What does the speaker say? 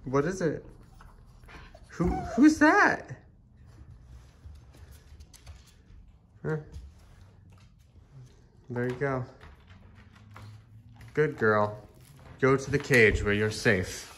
What is it? Who's that? Huh. There you go. Good girl. Go to the cage where you're safe.